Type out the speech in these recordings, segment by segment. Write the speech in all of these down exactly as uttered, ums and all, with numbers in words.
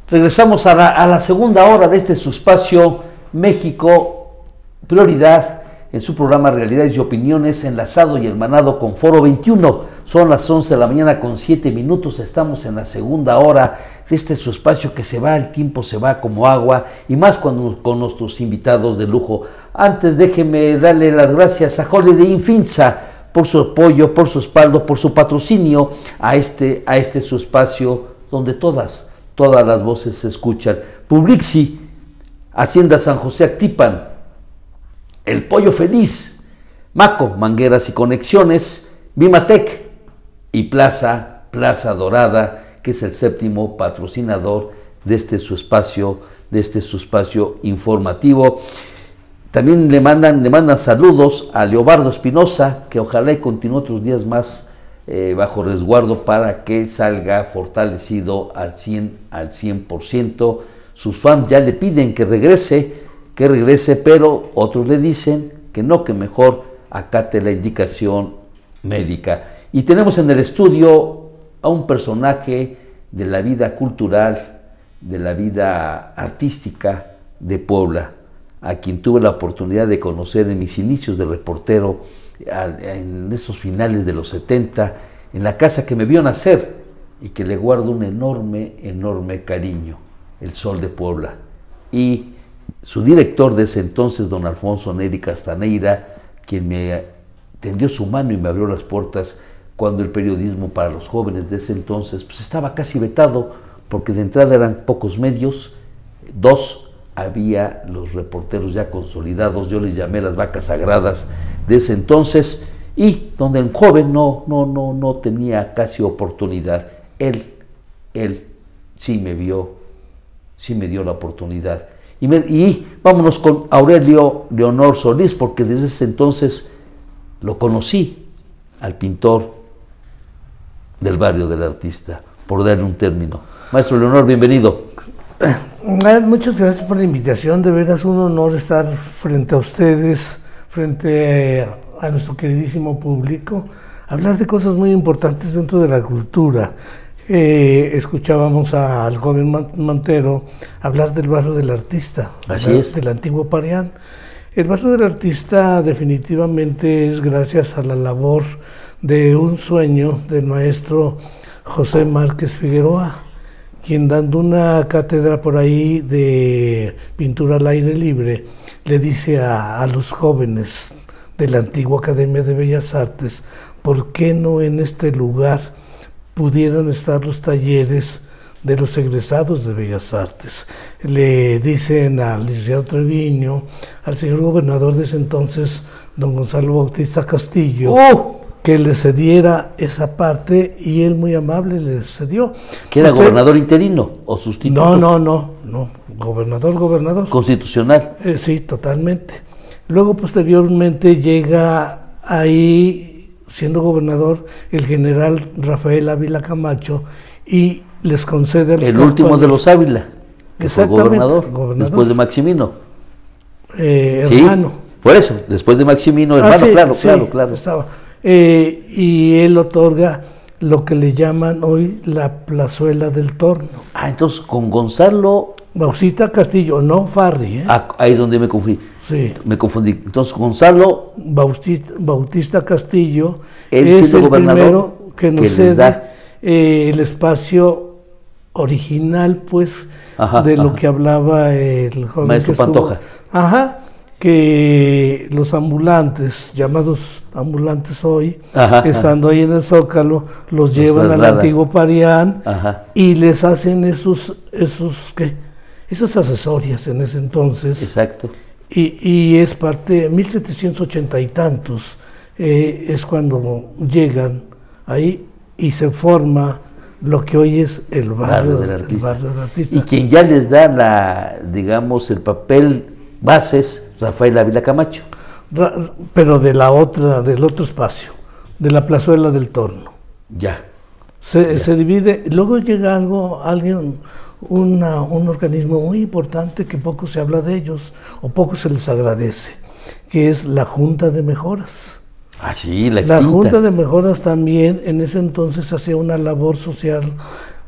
Regresamos a la, a la segunda hora de este su espacio México Prioridad, en su programa Realidades y Opiniones, enlazado y hermanado con Foro veintiuno. Son las once de la mañana con siete minutos, estamos en la segunda hora de este su espacio que se va, el tiempo se va como agua, y más cuando, con nuestros invitados de lujo. Antes déjeme darle las gracias a Holiday Inn Finza por su apoyo, por su respaldo, por su patrocinio a este, a este su espacio donde todas, todas las voces se escuchan. Publixi, Hacienda San José Actipan, El Pollo Feliz, Maco, Mangueras y Conexiones, Vimatec y Plaza, Plaza Dorada, que es el séptimo patrocinador de este su espacio, de este su espacio informativo. También le mandan, le mandan saludos a Leobardo Espinosa, que ojalá y continúe otros días más eh, bajo resguardo para que salga fortalecido al cien, al cien por ciento. Sus fans ya le piden que regrese, que regrese, pero otros le dicen que no, que mejor acate la indicación médica. Y tenemos en el estudio a un personaje de la vida cultural, de la vida artística de Puebla, a quien tuve la oportunidad de conocer en mis inicios de reportero, en esos finales de los setenta, en la casa que me vio nacer y que le guardo un enorme, enorme cariño, el Sol de Puebla. Y su director de ese entonces, don Alfonso Neri Castaneira, quien me tendió su mano y me abrió las puertas cuando el periodismo para los jóvenes de ese entonces pues estaba casi vetado, porque de entrada eran pocos medios, dos, había los reporteros ya consolidados, yo les llamé las vacas sagradas de ese entonces, y donde el joven no, no, no, no tenía casi oportunidad. Él, él sí me vio, sí me dio la oportunidad. Y, me, y vámonos con Aurelio Leonor Solís, porque desde ese entonces lo conocí al pintor del barrio del Artista, por darle un término. Maestro Leonor, bienvenido. Muchas gracias por la invitación, de veras un honor estar frente a ustedes, frente a nuestro queridísimo público, hablar de cosas muy importantes dentro de la cultura. Eh, escuchábamos a, al joven Montero hablar del barrio del Artista, así es, del antiguo Parián. El barrio del Artista definitivamente es gracias a la labor de un sueño del maestro José Márquez Figueroa, quien dando una cátedra por ahí de pintura al aire libre, le dice a, a los jóvenes de la antigua Academia de Bellas Artes, ¿por qué no en este lugar pudieran estar los talleres de los egresados de Bellas Artes? Le dicen al licenciado Treviño, al señor gobernador de ese entonces, don Gonzalo Bautista Castillo, ¡oh!, que le cediera esa parte, y él muy amable le cedió. ¿Que era gobernador interino o sustituto? No, no, no, no, gobernador, gobernador. ¿Constitucional? Eh, sí, totalmente. Luego, posteriormente, llega ahí, siendo gobernador, el general Rafael Ávila Camacho, y les concede... El último de los Ávila, que fue gobernador, gobernador, después de Maximino. Eh, ¿Sí? Hermano. Por eso, después de Maximino, hermano, ah, sí, claro, sí, claro, claro. Estaba. Eh, y él otorga lo que le llaman hoy la plazuela del Torno. Ah, entonces con Gonzalo... Bautista Castillo, no Farri, ¿eh? Ah, ahí es donde me confundí. Sí. Me confundí. Entonces Gonzalo... Bautista, Bautista Castillo él es el gobernador primero que nos que cede da eh, el espacio original, pues, ajá, de ajá. lo que hablaba el joven Maestro Pantoja. Estuvo, ajá, que los ambulantes, llamados ambulantes hoy, ajá, estando ajá. ahí en el Zócalo, los, los llevan al antiguo Parián, ajá, y les hacen esos, esos, ¿qué? Esas accesorias en ese entonces. Exacto. Y, y es parte de mil setecientos ochenta y tantos, eh, es cuando llegan ahí y se forma lo que hoy es el barrio, barrio, del, artista. El barrio del Artista. Y quien ya les da la, digamos, el papel bases, Rafael Ávila Camacho. Ra, pero de la otra, del otro espacio, de la plazuela del Torno. Ya. Se, ya. se divide, luego llega algo, alguien, una, un organismo muy importante que poco se habla de ellos, o poco se les agradece, que es la Junta de Mejoras. Ah, sí, la extinta. La Junta de Mejoras también en ese entonces hacía una labor social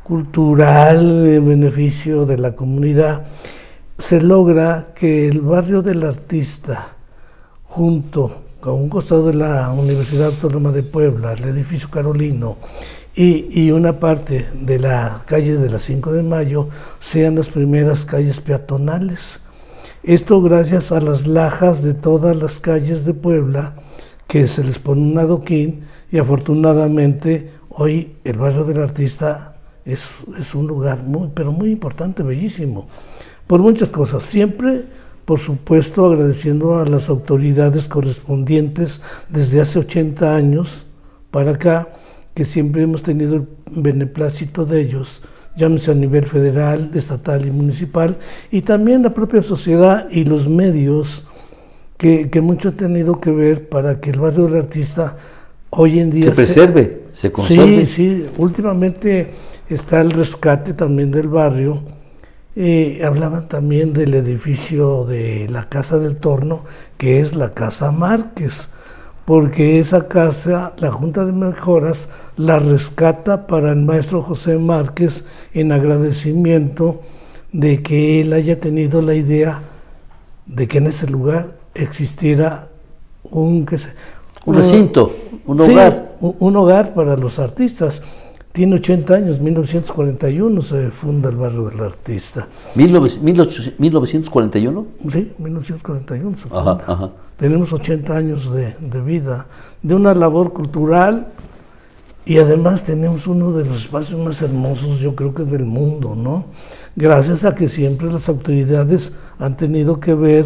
cultural, en beneficio de la comunidad, se logra que el barrio del Artista, junto con un costado de la Universidad Autónoma de Puebla, el edificio Carolino, y, y una parte de la calle de la cinco de mayo, sean las primeras calles peatonales. Esto gracias a las lajas de todas las calles de Puebla, que se les pone un adoquín, y afortunadamente hoy el barrio del Artista es, es un lugar muy, pero muy importante, bellísimo, por muchas cosas. Siempre, por supuesto, agradeciendo a las autoridades correspondientes desde hace ochenta años para acá, que siempre hemos tenido el beneplácito de ellos, llámese a nivel federal, estatal y municipal, y también la propia sociedad y los medios, que, que mucho han tenido que ver para que el barrio del Artista hoy en día se preserve, se, se conserve. Sí, sí, últimamente está el rescate también del barrio. Eh, hablaban también del edificio de la Casa del Torno, que es la Casa Márquez, porque esa casa, la Junta de Mejoras, la rescata para el maestro José Márquez en agradecimiento de que él haya tenido la idea de que en ese lugar existiera un, qué sé, un recinto, un sí, hogar. Un, un hogar para los artistas. Tiene ochenta años, mil novecientos cuarenta y uno se funda el barrio del Artista. ¿mil novecientos cuarenta y uno? Sí, mil novecientos cuarenta y uno se Ajá, funda. ajá. Tenemos ochenta años de, de vida, de una labor cultural, y además tenemos uno de los espacios más hermosos, yo creo que del mundo, ¿no? Gracias a que siempre las autoridades han tenido que ver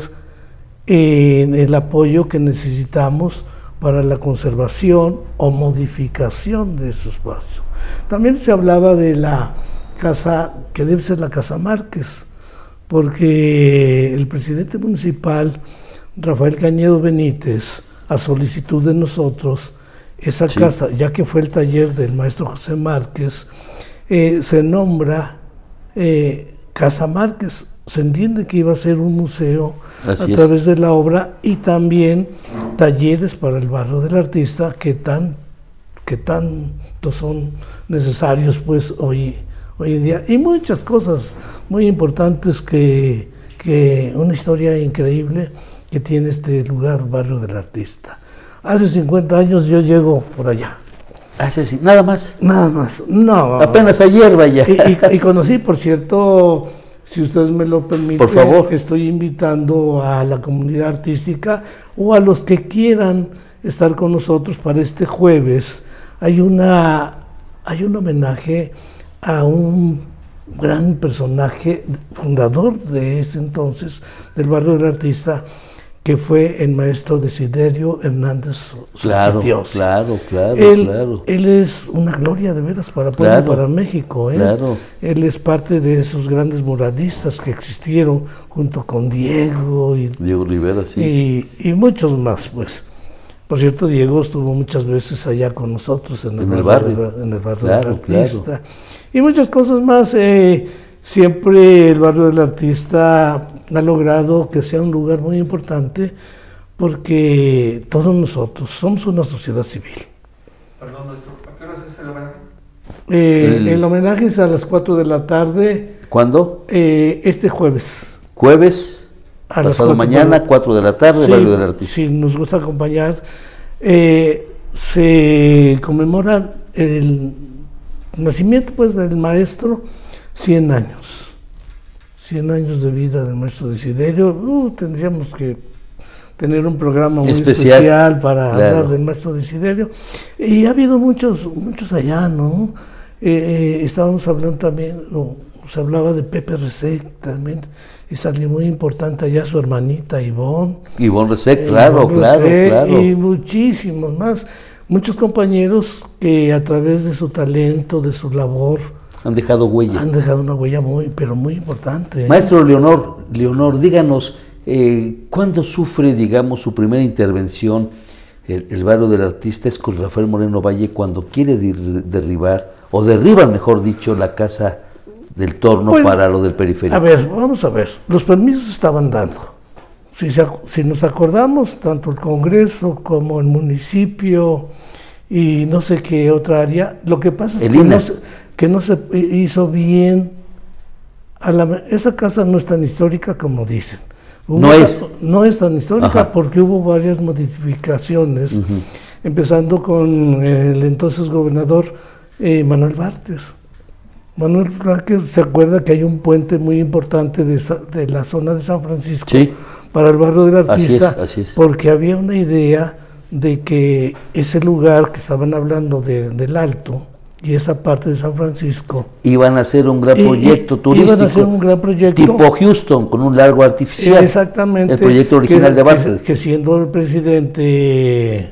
en el apoyo que necesitamos para la conservación o modificación de ese espacio. También se hablaba de la casa, que debe ser la Casa Márquez, porque el presidente municipal, Rafael Cañedo Benítez, a solicitud de nosotros, esa sí. casa, ya que fue el taller del maestro José Márquez, eh, se nombra eh, Casa Márquez. Se entiende que iba a ser un museo Así a través es. de la obra, y también talleres para el barrio del Artista, que tan que tanto son necesarios pues hoy, hoy en día, y muchas cosas muy importantes, que, que una historia increíble que tiene este lugar, barrio del Artista. Hace cincuenta años yo llego por allá. Hace nada más. Nada más, no. Apenas ayer, vaya. Y, y, y conocí, por cierto, si ustedes me lo permiten, por favor, estoy invitando a la comunidad artística o a los que quieran estar con nosotros para este jueves. Hay una hay un homenaje a un gran personaje, fundador de ese entonces del barrio del Artista, que fue el maestro Desiderio Hernández claro, Dios. Claro, claro, él, claro. Él es una gloria de veras para Puebla, claro, para México. ¿eh? Claro. Él es parte de esos grandes muralistas que existieron junto con Diego y, Diego Rivera, sí. Y, y muchos más, pues. Por cierto, Diego estuvo muchas veces allá con nosotros en el, en el barrio, barrio, en el barrio claro, del Artista. Claro. Y muchas cosas más. Eh, siempre el barrio del Artista ha logrado que sea un lugar muy importante, porque todos nosotros somos una sociedad civil. Perdón, ¿a qué hora es el homenaje? Eh, el, el homenaje es a las cuatro de la tarde. ¿Cuándo? Eh, este jueves. Jueves. A Pasado las mañana, cuatro de la tarde, sí, barrio del Artista. Sí, nos gusta acompañar. Eh, se conmemora el nacimiento pues del maestro, cien años. cien años de vida del maestro Desiderio. Uh, tendríamos que tener un programa muy especial, especial para claro. hablar del maestro Desiderio. Y ha habido muchos, muchos allá, ¿no? Eh, eh, estábamos hablando también, o, se hablaba de Pepe Resec también. Es alguien muy importante allá, su hermanita Ivonne. Ivonne Resec, claro, Ivonne claro, Resec, claro. Y muchísimos más. Muchos compañeros que a través de su talento, de su labor, han dejado huella. Han dejado una huella muy, pero muy importante. ¿eh? Maestro Leonor, Leonor, díganos, eh, ¿cuándo sufre, digamos, su primera intervención el, el barrio del Artista? Es con Rafael Moreno Valle, cuando quiere derribar, o derriban, mejor dicho, la Casa del Torno pues, para lo del periférico. A ver, vamos a ver, los permisos estaban dando. Si, se, si nos acordamos, tanto el Congreso como el municipio y no sé qué otra área, lo que pasa es el que I N A. no se, que no se hizo bien. A la, esa casa no es tan histórica como dicen. Hubo no una, es. No es tan histórica. Ajá. Porque hubo varias modificaciones, uh-huh. empezando con el entonces gobernador eh, Manuel Bartlett. Manuel Bartlett se acuerda que hay un puente muy importante de, de la zona de San Francisco, sí, para el barrio del Artista, así es, así es. Porque había una idea de que ese lugar que estaban hablando de, del Alto y esa parte de San Francisco iban a hacer un gran proyecto y, turístico, iban a hacer un gran proyecto tipo Houston, con un lago artificial. Exactamente. El proyecto original que, de Bartlett. Que, que siendo el presidente,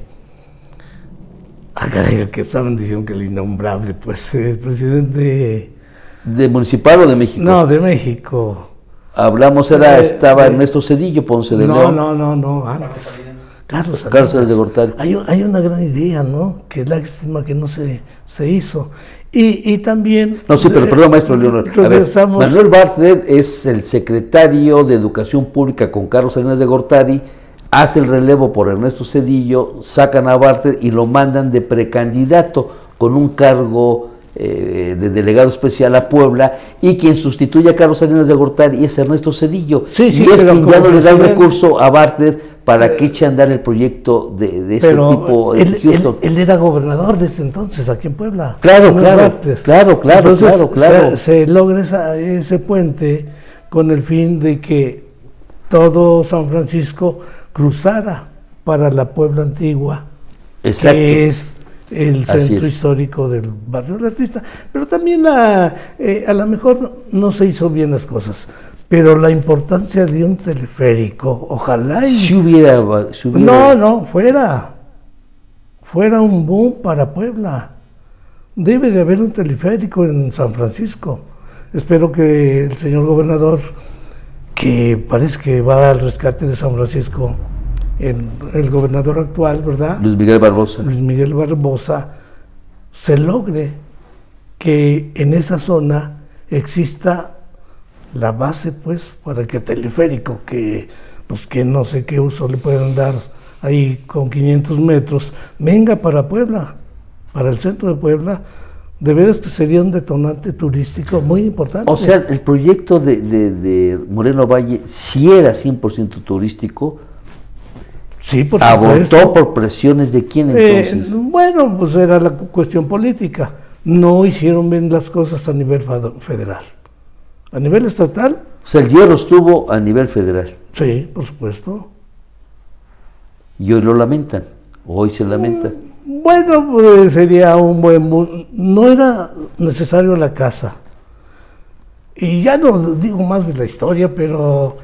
ah, caray, el que estaban diciendo que el innombrable, pues el presidente... ¿De municipal o de México? No, de México. Hablamos, era, de, estaba de, Ernesto Zedillo, Ponce de no, León. No, no, no, antes. Carlos Salinas. Carlos Salinas de Gortari. Hay, hay una gran idea, ¿no? Que es lástima que no se, se hizo. Y, y también... No, sí, pero perdón, maestro Leonor. A ver, Manuel Bartlett es el secretario de Educación Pública con Carlos Salinas de Gortari, hace el relevo por Ernesto Zedillo, sacan a Bartlett y lo mandan de precandidato con un cargo eh, de delegado especial a Puebla, y quien sustituye a Carlos Salinas de Gortari es Ernesto Zedillo. Sí, sí, y es quien ya no le da el presidente. recurso a Bartlett para que eche a andar el proyecto de, de ese Pero tipo de él, Houston. Él, él era gobernador desde entonces aquí en Puebla. Claro, claro, Bartlett. claro, claro, Entonces, claro, claro. Se, se logra esa, ese puente con el fin de que todo San Francisco cruzara para la Puebla antigua, Exacto. que es el centro es. histórico del barrio del Artista. Pero también la, eh, a lo mejor no se hizo bien las cosas. Pero la importancia de un teleférico, ojalá... Y, si, hubiera, si hubiera... No, no, fuera. Fuera un boom para Puebla. Debe de haber un teleférico en San Francisco. Espero que el señor gobernador, que parece que va al rescate de San Francisco, el, el gobernador actual, ¿verdad? Luis Miguel Barbosa. Luis Miguel Barbosa, se logre que en esa zona exista la base, pues, para que teleférico, que pues que no sé qué uso le pueden dar ahí con quinientos metros, venga para Puebla, para el centro de Puebla. De veras que sería un detonante turístico muy importante. O sea, el proyecto de, de, de Moreno Valle sí era cien por ciento turístico. Sí, por supuesto. ¿Abortó por presiones de quién entonces? Eh, bueno, pues era la cuestión política. No hicieron bien las cosas a nivel federal. A nivel estatal. O sea, el hierro estuvo a nivel federal. Sí, por supuesto. Y hoy lo lamentan, o hoy se lamenta. Bueno, pues sería un buen... No era necesario la casa. Y ya no digo más de la historia, pero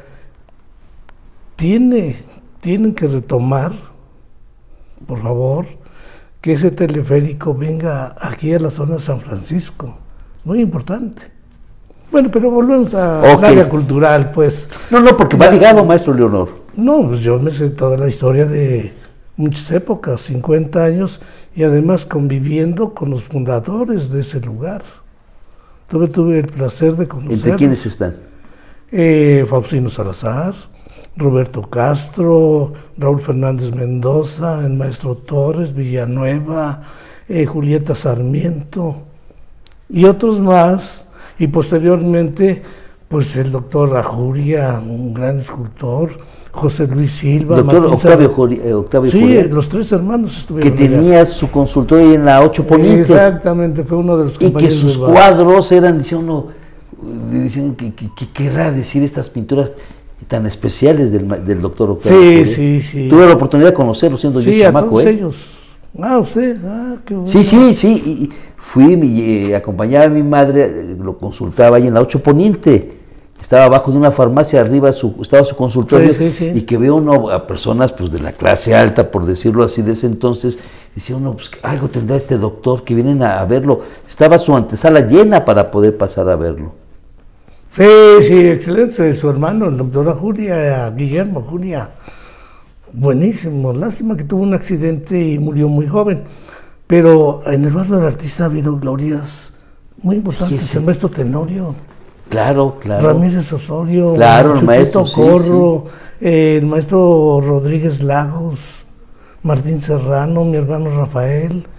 tiene, tienen que retomar, por favor, que ese teleférico venga aquí a la zona de San Francisco. Muy importante. Bueno, pero volvemos a la okay. área cultural, pues. No, no, porque va ligado, maestro Leonor. No, pues yo me sé toda la historia de muchas épocas, cincuenta años, y además conviviendo con los fundadores de ese lugar. Tuve, tuve el placer de conocerlos. ¿Entre quiénes están? Eh, Faustino Salazar, Roberto Castro, Raúl Fernández Mendoza, el maestro Torres, Villanueva, eh, Julieta Sarmiento, y otros más. Y posteriormente, pues el doctor Ajuria, un gran escultor, José Luis Silva, doctor Octavio, Juri, eh, Octavio sí, Juria, los tres hermanos estuvieron que tenía allá. Su consultorio en la ocho Poniente. Exactamente, fue uno de los compañeros. Y que sus cuadros eran, decía uno, diciendo que, que, que querrá decir estas pinturas tan especiales del, del doctor Octavio Sí, Juria. sí, sí. Tuve la oportunidad de conocerlo siendo sí, yo chamaco, a todos ¿eh? ellos. Ah, usted, ah, qué bueno. Sí, sí, sí, y fui, me, eh, acompañaba a mi madre, eh, lo consultaba ahí en la ocho Poniente, estaba abajo de una farmacia, arriba su, estaba su consultorio, sí, sí, sí. Y que veo uno a personas pues de la clase alta, por decirlo así, de ese entonces, decía uno, pues algo tendrá este doctor, que vienen a, a verlo, estaba su antesala llena para poder pasar a verlo. Sí, sí, excelente, su hermano, el doctor Ajuria, Guillermo Ajuria. Buenísimo, lástima que tuvo un accidente y murió muy joven, pero en el barrio del Artista ha habido glorias muy importantes. Sí, el maestro Tenorio, claro, claro, Ramírez Osorio, claro, el maestro Corro, sí, sí. Eh, el maestro Rodríguez Lagos, Martín Serrano, mi hermano Rafael,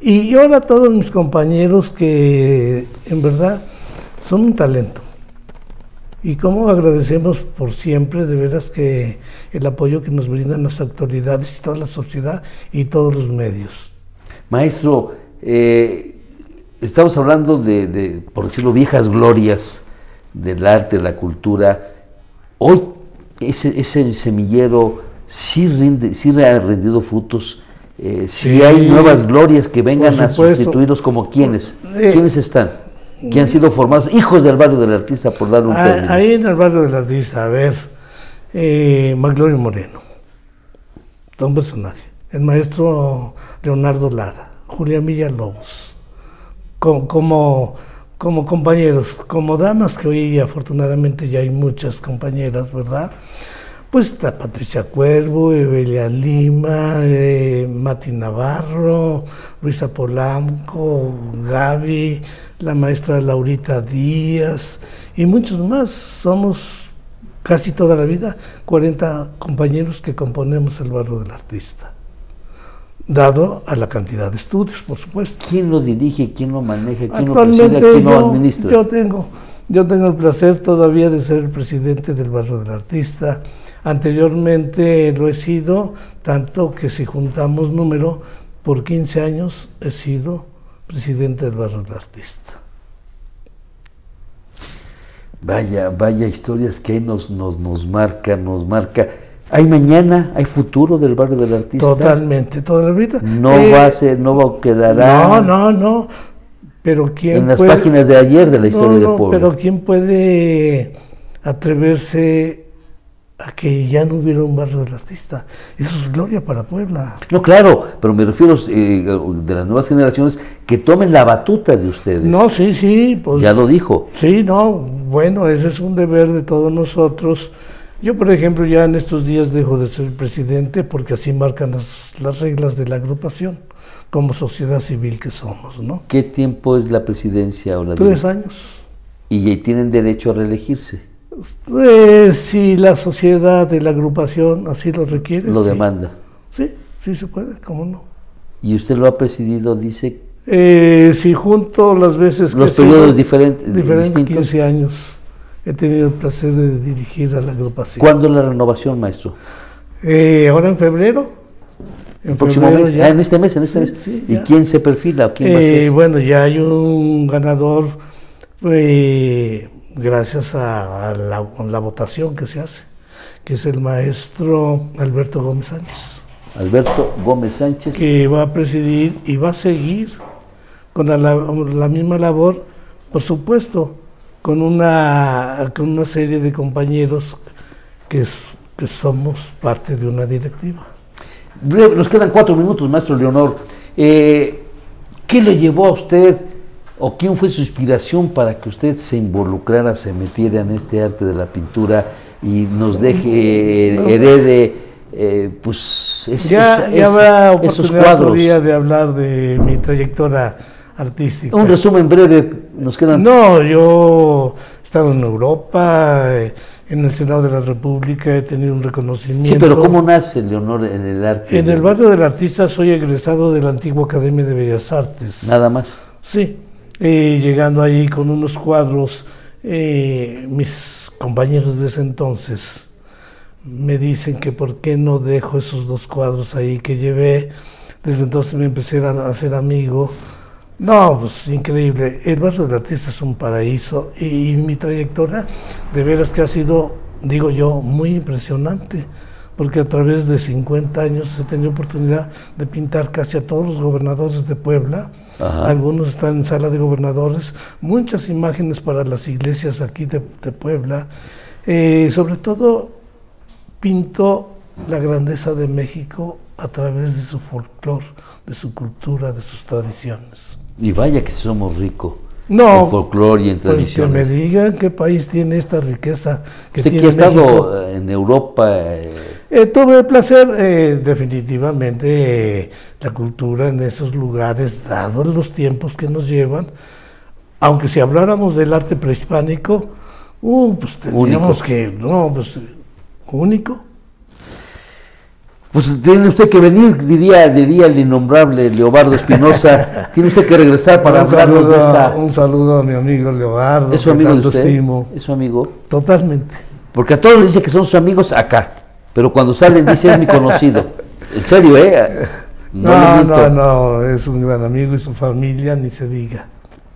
Y ahora todos mis compañeros que en verdad son un talento. Y cómo agradecemos por siempre, de veras, que el apoyo que nos brindan las autoridades y toda la sociedad y todos los medios. Maestro, eh, estamos hablando de, de, por decirlo, viejas glorias del arte, de la cultura. Hoy ese, ese semillero sí, rinde, sí ha rendido frutos. Eh, si sí, hay nuevas glorias que vengan a sustituirlos, como quienes, eh, ¿quiénes están? Que han sido formados, hijos del barrio del artista, por darle un término. Ahí en el barrio del artista, a ver, eh, Maglorio Moreno, un personaje, el maestro Leonardo Lara, Julián Villalobos, como, como, como compañeros, como damas, que hoy afortunadamente ya hay muchas compañeras, ¿verdad? Pues está Patricia Cuervo, Evelia Lima, eh, Mati Navarro, Luisa Polanco, Gaby, la maestra Laurita Díaz y muchos más. Somos casi toda la vida cuarenta compañeros que componemos el barrio del artista, dado a la cantidad de estudios, por supuesto. ¿Quién lo dirige, quién lo maneja, quién lo preside, quién yo, lo administra? Yo tengo, yo tengo el placer todavía de ser el presidente del barrio del artista. Anteriormente lo he sido, tanto que si juntamos número, por quince años he sido presidente del barrio del artista. Vaya, vaya historias que nos, nos, nos marca, nos marca. ¿Hay mañana, hay futuro del barrio del artista? Totalmente, toda la vida. No eh, va a ser, no va a quedará. No, no, no. Pero quién en las puede, páginas de ayer de la historia no, no, de Puebla. Pero quién puede atreverse a que ya no hubiera un barrio del artista. Eso es gloria para Puebla. No, claro, pero me refiero eh, de las nuevas generaciones que tomen la batuta de ustedes. No, sí, sí. Pues, ya lo dijo. Sí, no, bueno, ese es un deber de todos nosotros. Yo, por ejemplo, ya en estos días dejo de ser presidente porque así marcan las, las reglas de la agrupación, como sociedad civil que somos, ¿no? ¿Qué tiempo es la presidencia ahora? Tres años. ¿Y tienen derecho a reelegirse? Eh, si la sociedad de la agrupación así lo requiere. Lo sí. demanda. Sí, sí se puede, ¿cómo no? ¿Y usted lo ha presidido, dice? Eh, si junto las veces los que periodos diferentes, diferentes distintos. quince años he tenido el placer de dirigir a la agrupación. ¿Cuándo la renovación, maestro? Eh, ahora en febrero. En próximo mes, ah, en este mes, en este sí, mes. Sí, ¿Y quién se perfila? ¿Quién eh, va a ser? Bueno, ya hay un ganador, eh, gracias a, a, la, a la votación que se hace, que es el maestro Alberto Gómez Sánchez. Alberto Gómez Sánchez. Que va a presidir y va a seguir con la, la misma labor, por supuesto, con una, con una serie de compañeros que, es, que somos parte de una directiva. Nos quedan cuatro minutos, maestro Leonor. Eh, ¿Qué le llevó a usted o quién fue su inspiración para que usted se involucrara, se metiera en este arte de la pintura y nos deje, eh, herede, eh, pues es, ya, es, ya habrá esos oportunidad cuadros? Día de hablar de mi trayectoria artística. Un resumen breve, nos quedan. No, yo he estado en Europa, eh, en el Senado de la República, he tenido un reconocimiento. Sí, pero ¿cómo nace Leonor en el arte? En el barrio del artista soy egresado de la antigua Academia de Bellas Artes. Nada más. Sí, eh, llegando ahí con unos cuadros, eh, mis compañeros de ese entonces me dicen que por qué no dejo esos dos cuadros ahí que llevé. Desde entonces me empecé a hacer amigo. No, pues increíble. El barrio del artista es un paraíso y, y mi trayectoria de veras que ha sido, digo yo, muy impresionante, porque a través de cincuenta años he tenido oportunidad de pintar casi a todos los gobernadores de Puebla. Ajá. Algunos están en sala de gobernadores, muchas imágenes para las iglesias aquí de, de Puebla. Eh, sobre todo pinto la grandeza de México a través de su folclore, de su cultura, de sus tradiciones. Y vaya que somos ricos no, en folclore y en tradiciones. Pues que me digan qué país tiene esta riqueza que ¿Usted tiene que ha estado México? En Europa? Eh... Eh, tuve el placer, eh, definitivamente, eh, la cultura en esos lugares, dados los tiempos que nos llevan, aunque si habláramos del arte prehispánico, uh, pues tendríamos que, no, pues único. Pues tiene usted que venir, diría, diría el innombrable Leobardo Espinosa. Tiene usted que regresar para un hablarnos saludo, de esa... Un saludo a mi amigo Leobardo. ¿Es su amigo de tanto usted? estimo. ¿Es su amigo? Totalmente. Porque a todos les dice que son sus amigos acá, pero cuando salen dice es mi conocido. En serio, ¿eh? No, le no, miento. no, no, es un gran amigo y su familia, ni se diga.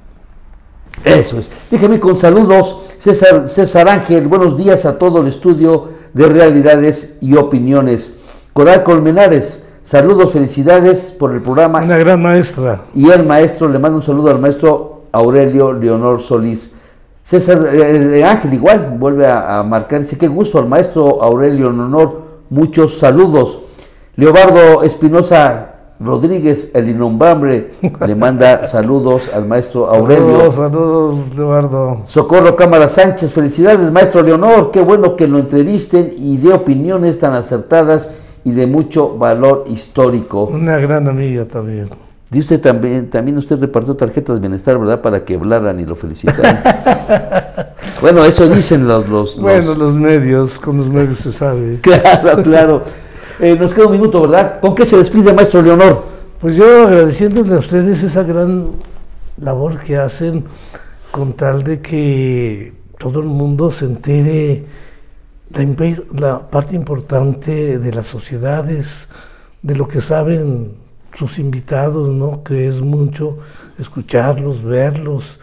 Eso es. Déjame con saludos, César, César Ángel, buenos días a todo el estudio de realidades y opiniones. Coral Colmenares, saludos, felicidades por el programa. Una gran maestra. Y el maestro, le mando un saludo al maestro Aurelio Leonor Solís. César eh, Ángel igual vuelve a, a marcar, dice qué gusto al maestro Aurelio Leonor, muchos saludos. Leobardo Espinosa Rodríguez, el innombrable, le manda saludos al maestro Aurelio. Saludos, saludos, Leobardo. Socorro Cámara Sánchez, felicidades maestro Leonor, qué bueno que lo entrevisten y dé opiniones tan acertadas y de mucho valor histórico. Una gran amiga también. Dice usted también, también usted repartió tarjetas de bienestar, ¿verdad? Para que hablaran y lo felicitaran. Bueno, eso dicen los, los, Bueno, los... los medios, con los medios se sabe. Claro, claro. Eh, nos queda un minuto, ¿verdad? ¿Con qué se despide maestro Leonor? Pues yo agradeciéndole a ustedes esa gran labor que hacen con tal de que todo el mundo se entere la, imper- la parte importante de las sociedades, de lo que saben sus invitados, ¿no? Que es mucho escucharlos, verlos.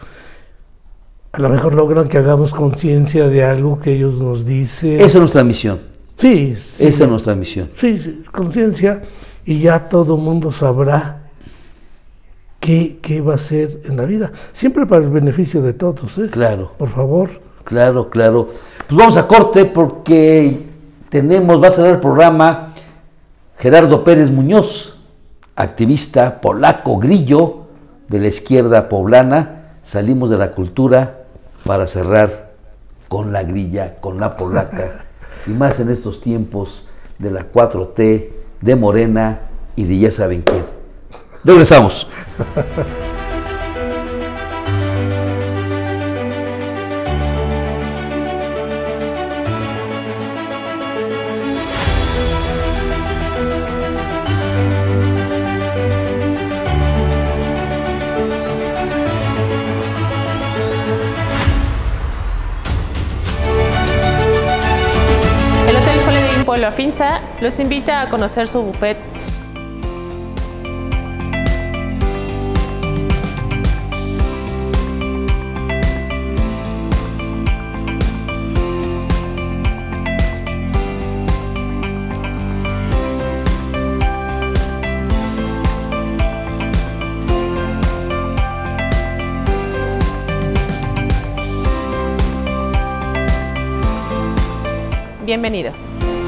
A lo mejor logran que hagamos conciencia de algo que ellos nos dicen. Esa es nuestra misión. Sí, sí. Esa es nuestra misión. Sí, sí, conciencia, y ya todo mundo sabrá qué, qué va a ser en la vida. Siempre para el beneficio de todos, ¿eh? Claro. Por favor. Claro, claro. Pues vamos a corte porque tenemos, va a cerrar el programa Gerardo Pérez Muñoz, activista polaco grillo de la izquierda poblana. Salimos de la cultura para cerrar con la grilla, con la polaca, y más en estos tiempos de la cuatro T, de Morena y de ya saben quién. Regresamos. Pueblo Afinsa los invita a conocer su buffet. Bienvenidos.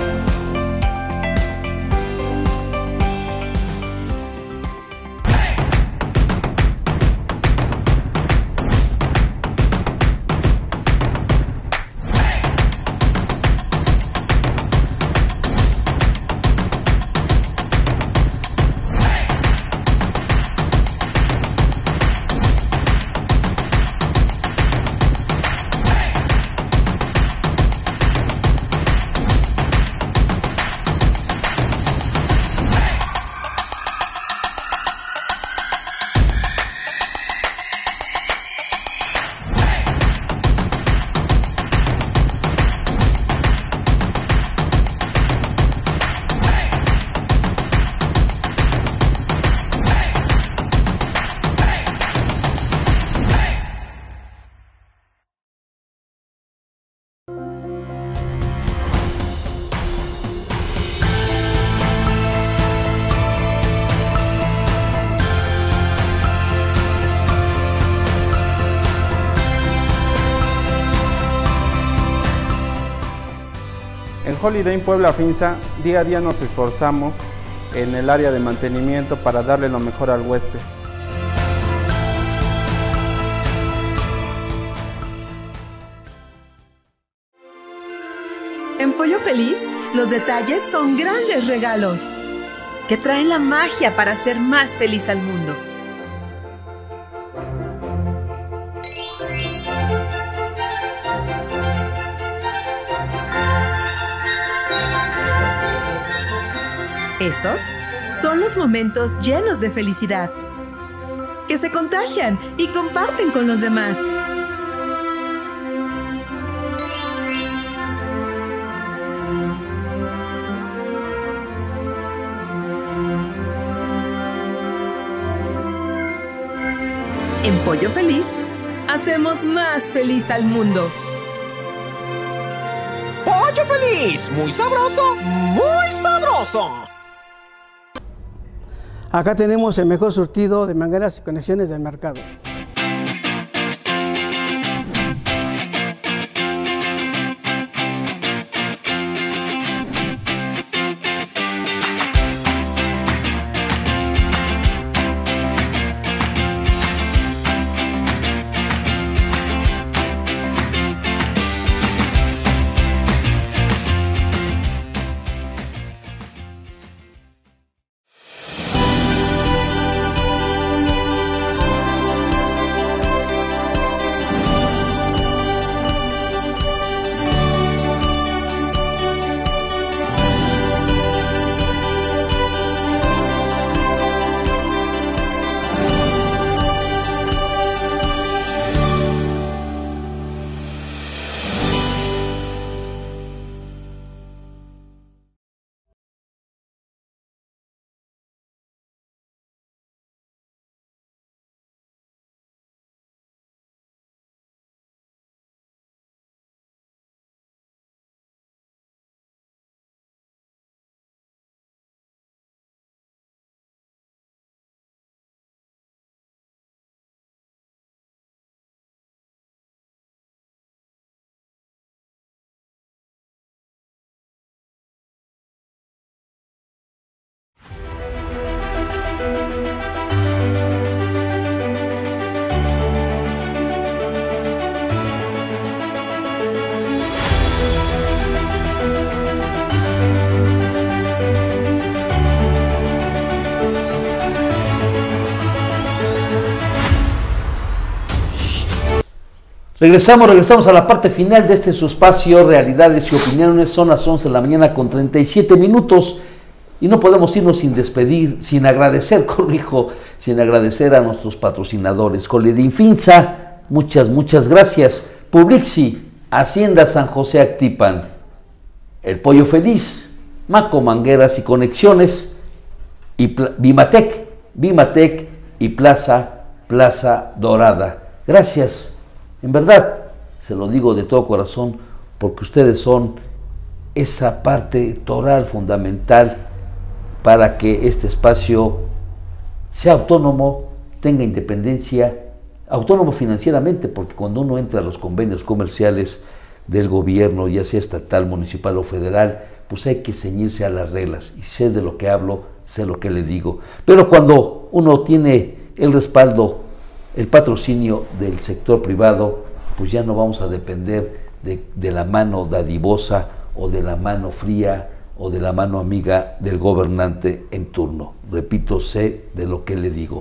En Holiday Inn Puebla Finza, día a día nos esforzamos en el área de mantenimiento para darle lo mejor al huésped. En Pollo Feliz, los detalles son grandes regalos que traen la magia para hacer más feliz al mundo. Esos son los momentos llenos de felicidad, que se contagian y comparten con los demás. En Pollo Feliz, hacemos más feliz al mundo. ¡Pollo Feliz! ¡Muy sabroso! ¡Muy sabroso! Acá tenemos el mejor surtido de mangueras y conexiones del mercado. Regresamos, regresamos a la parte final de este su espacio, Realidades y Opiniones. Son las once de la mañana con treinta y siete minutos y no podemos irnos sin despedir, sin agradecer, corrijo, sin agradecer a nuestros patrocinadores. Coledinfinsa, muchas, muchas gracias. Publixi, Hacienda San José Actipan, El Pollo Feliz, Maco Mangueras y Conexiones, y Bimatec, Bimatec y Plaza, Plaza Dorada. Gracias. En verdad, se lo digo de todo corazón, porque ustedes son esa parte toral fundamental para que este espacio sea autónomo, tenga independencia, autónomo financieramente, porque cuando uno entra a los convenios comerciales del gobierno, ya sea estatal, municipal o federal, pues hay que ceñirse a las reglas, y sé de lo que hablo, sé lo que le digo. Pero cuando uno tiene el respaldo, el patrocinio del sector privado, pues ya no vamos a depender de, de la mano dadivosa o de la mano fría o de la mano amiga del gobernante en turno. Repito, sé de lo que le digo.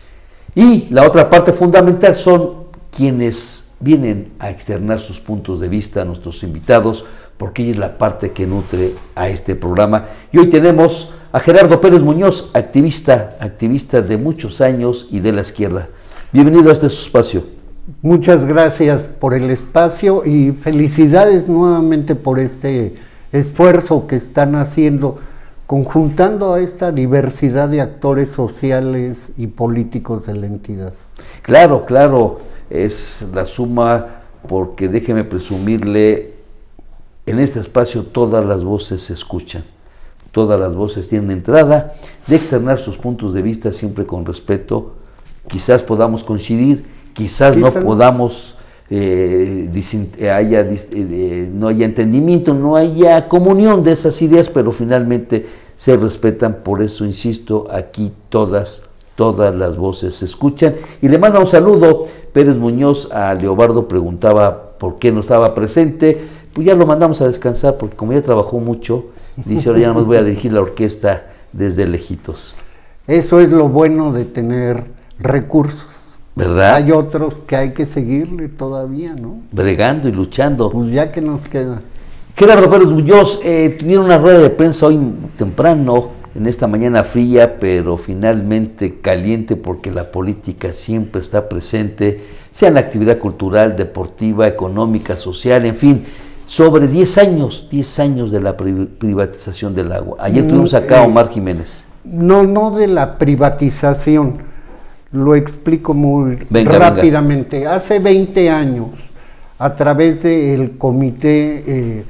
Y la otra parte fundamental son quienes vienen a externar sus puntos de vista a nuestros invitados, porque ella es la parte que nutre a este programa. Y hoy tenemos a Gerardo Pérez Muñoz, activista, activista de muchos años y de la izquierda. Bienvenido a este espacio. Muchas gracias por el espacio y felicidades nuevamente por este esfuerzo que están haciendo, conjuntando a esta diversidad de actores sociales y políticos de la entidad. Claro, claro, es la suma, porque déjeme presumirle, en este espacio todas las voces se escuchan, todas las voces tienen entrada de externar sus puntos de vista siempre con respeto. Quizás podamos coincidir, quizás no podamos, eh, haya, eh, no haya entendimiento, no haya comunión de esas ideas, pero finalmente se respetan. Por eso insisto, aquí todas, todas las voces se escuchan. Y le manda un saludo Pérez Muñoz a Leobardo, preguntaba por qué no estaba presente. Pues ya lo mandamos a descansar, porque como ya trabajó mucho, dice ahora ya nada más voy a dirigir la orquesta desde lejitos. Eso es lo bueno de tener recursos, ¿verdad? Hay otros que hay que seguirle todavía, ¿no? Bregando y luchando. Pues ya que nos queda. Gerardo Pérez Muñoz, eh, tuvieron una rueda de prensa hoy temprano en esta mañana fría, pero finalmente caliente, porque la política siempre está presente, sea en la actividad cultural, deportiva, económica, social, en fin, sobre diez años, diez años de la pri privatización del agua. Ayer No, tuvimos acá a eh, Omar Jiménez. No, no de la privatización, lo explico muy Venga, rápidamente. Venga. Hace veinte años, a través del comité, eh,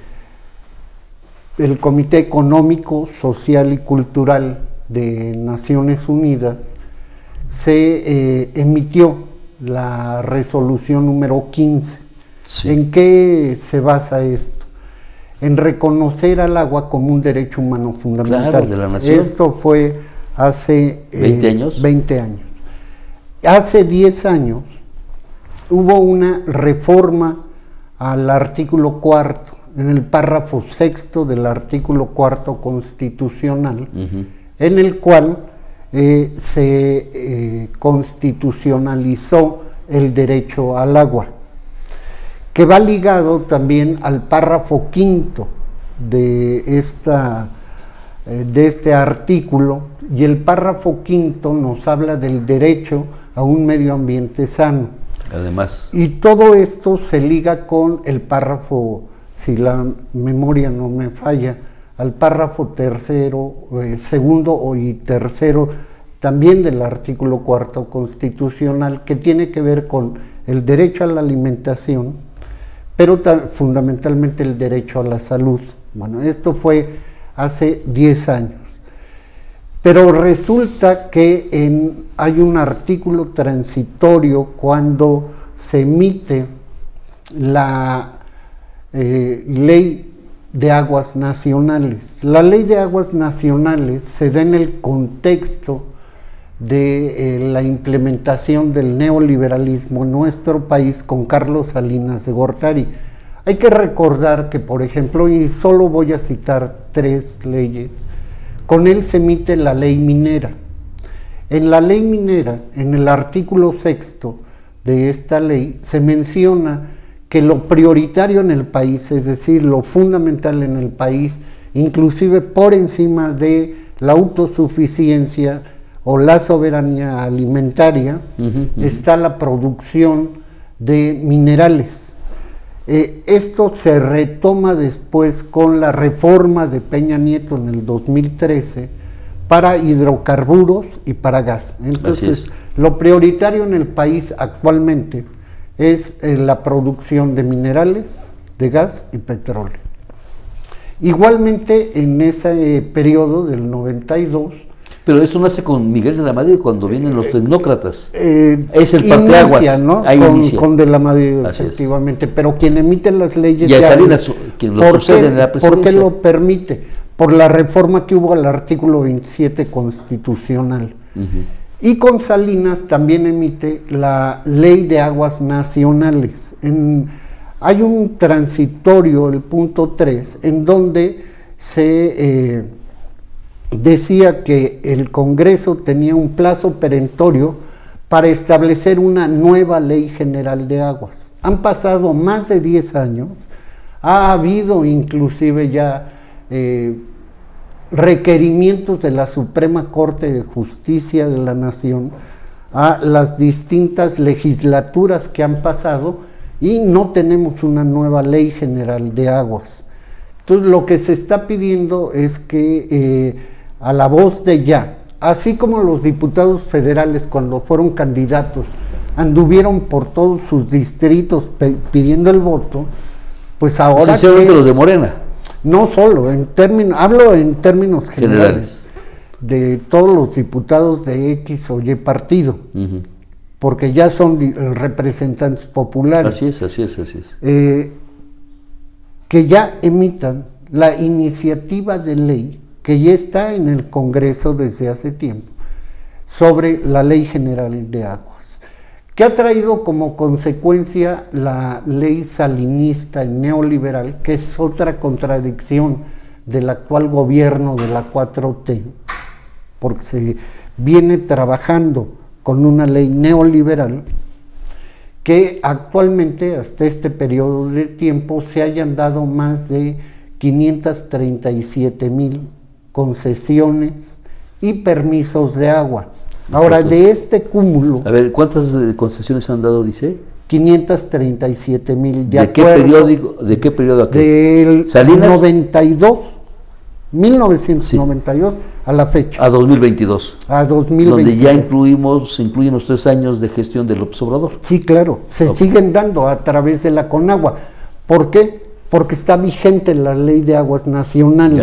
el Comité Económico, Social y Cultural de Naciones Unidas, se eh, emitió la resolución número quince. Sí. ¿En qué se basa esto? En reconocer al agua como un derecho humano fundamental. Claro, de la nación. Esto fue hace eh, ¿veinte años? veinte años. Hace diez años hubo una reforma al artículo cuarto, en el párrafo sexto del artículo cuarto constitucional, uh-huh. en el cual eh, se eh, constitucionalizó el derecho al agua, que va ligado también al párrafo quinto de, esta, eh, de este artículo, y el párrafo quinto nos habla del derecho a un medio ambiente sano. Además. Y todo esto se liga con el párrafo, si la memoria no me falla, al párrafo tercero, eh, segundo y tercero también del artículo cuarto constitucional, que tiene que ver con el derecho a la alimentación, pero fundamentalmente el derecho a la salud. Bueno, esto fue hace diez años. Pero resulta que en, hay un artículo transitorio cuando se emite la eh, Ley de Aguas Nacionales. La Ley de Aguas Nacionales se da en el contexto de eh, la implementación del neoliberalismo en nuestro país con Carlos Salinas de Gortari. Hay que recordar que, por ejemplo, y solo voy a citar tres leyes, con él se emite la ley minera. En la ley minera, en el artículo sexto de esta ley, se menciona que lo prioritario en el país, es decir, lo fundamental en el país, inclusive por encima de la autosuficiencia o la soberanía alimentaria, uh-huh, uh-huh. está la producción de minerales. Eh, esto se retoma después con la reforma de Peña Nieto en el dos mil trece para hidrocarburos y para gas. Entonces, lo prioritario en el país actualmente es eh, la producción de minerales, de gas y petróleo. Igualmente, en ese eh, periodo del noventa y dos... Pero esto nace con Miguel de la Madrid cuando vienen los tecnócratas. Eh, es el parteaguas, ¿no? Ahí con, inicia. con de la Madrid, Así efectivamente. Es. Pero quien emite las leyes... Y a Salinas, quien lo sucede en la presidencia. ¿Por qué lo permite? Por la reforma que hubo al artículo veintisiete constitucional. Uh-huh. Y con Salinas también emite la Ley de Aguas Nacionales. En, hay un transitorio, el punto tres, en donde se... Eh, decía que el Congreso tenía un plazo perentorio para establecer una nueva Ley General de Aguas. Han pasado más de diez años, ha habido inclusive ya eh, requerimientos de la Suprema Corte de Justicia de la Nación a las distintas legislaturas que han pasado y no tenemos una nueva Ley General de Aguas. Entonces lo que se está pidiendo es que eh, a la voz de ya, así como los diputados federales cuando fueron candidatos anduvieron por todos sus distritos pidiendo el voto, pues ahora sinceramente los de Morena, no solo, en términos, hablo en términos generales, generales, de todos los diputados de X o Y partido, uh-huh. porque ya son representantes populares. Así es, así es, así es. Eh, que ya emitan la iniciativa de ley que ya está en el Congreso desde hace tiempo, sobre la Ley General de Aguas, que ha traído como consecuencia la ley salinista y neoliberal, que es otra contradicción del actual gobierno de la cuatro T, porque se viene trabajando con una ley neoliberal que actualmente, hasta este periodo de tiempo, se hayan dado más de quinientas treinta y siete mil concesiones y permisos de agua. Ahora, de este cúmulo... A ver, ¿cuántas eh, concesiones han dado, dice? quinientos treinta y siete mil. ¿De, ¿De qué periódico? ¿De qué periodo aquí? Del ¿Salinas? noventa y dos, mil novecientos noventa y dos, sí, a la fecha. A dos mil veintidós. A dos mil veintidós. Donde ya incluimos, se incluyen los tres años de gestión del López Obrador. Sí, claro, se okay. siguen dando a través de la Conagua. ¿Por qué? Porque está vigente la Ley de Aguas Nacionales.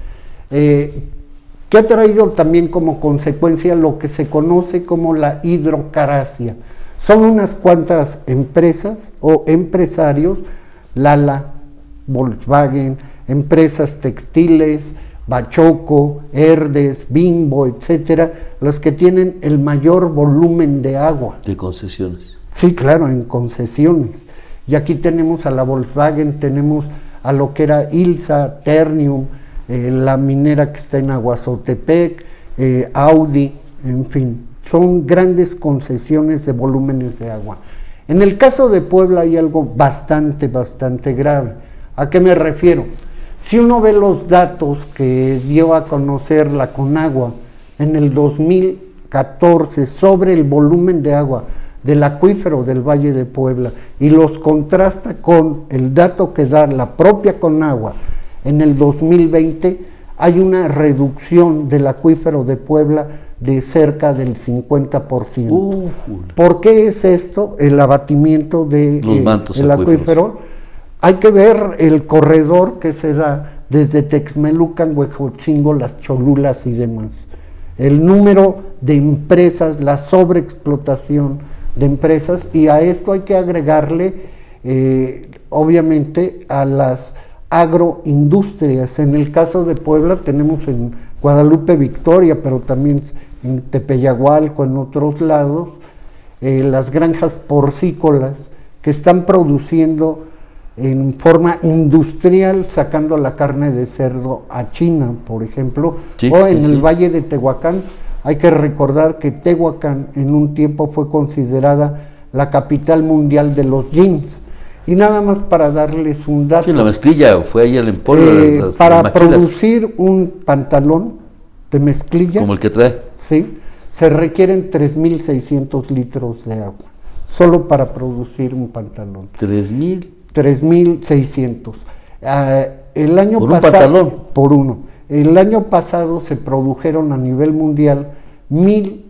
Eh, que ha traído también como consecuencia lo que se conoce como la hidrocracia. Son unas cuantas empresas o empresarios, Lala, Volkswagen, empresas textiles, Bachoco, Herdes, Bimbo, etcétera, los que tienen el mayor volumen de agua. De concesiones. Sí, claro, en concesiones. Y aquí tenemos a la Volkswagen, tenemos a lo que era Ilsa, Ternium, eh, la minera que está en Aguazotepec, eh, Audi, en fin, son grandes concesiones de volúmenes de agua. En el caso de Puebla hay algo bastante, bastante grave. ¿A qué me refiero? Si uno ve los datos que dio a conocer la Conagua en el dos mil catorce sobre el volumen de agua del acuífero del Valle de Puebla y los contrasta con el dato que da la propia Conagua en el dos mil veinte, hay una reducción del acuífero de Puebla de cerca del cincuenta por ciento. Uh, ¿Por qué es esto? El abatimiento del de, eh, acuífero. Hay que ver el corredor que se da desde Texmelucan, Huejotzingo, Las Cholulas y demás. El número de empresas, la sobreexplotación de empresas, y a esto hay que agregarle, eh, obviamente, a las agroindustrias. En el caso de Puebla tenemos en Guadalupe Victoria, pero también en Tepeyagualco, en otros lados, eh, las granjas porcícolas que están produciendo en forma industrial, sacando la carne de cerdo a China, por ejemplo, sí, o en sí, el sí. Valle de Tehuacán. Hay que recordar que Tehuacán en un tiempo fue considerada la capital mundial de los jeans. Y nada más para darles un dato. Sí, la mezclilla, fue ahí el empolvo. Eh, las, para las producir un pantalón de mezclilla, como el que trae, sí, se requieren tres mil seiscientos litros de agua, solo para producir un pantalón. ¿tres mil? tres mil seiscientos. Uh, el año ¿Por pasado, un pantalón? Por uno. El año pasado se produjeron a nivel mundial mil